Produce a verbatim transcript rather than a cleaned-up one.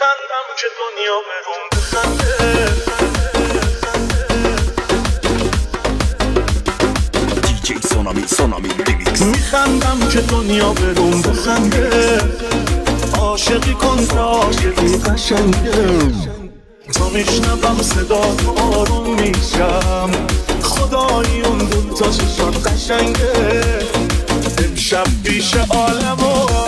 میخندم که دنیا برون بخنده. دیجی سونامی سونامی لیریکس. میخندم که دنیا برون بخنده. عاشقی کن که عاشقی قشنگه. تا میشنوم صدا تو آروم میشم. خدایی اون دو تا چشات قشنگه. امشب پیش عالم و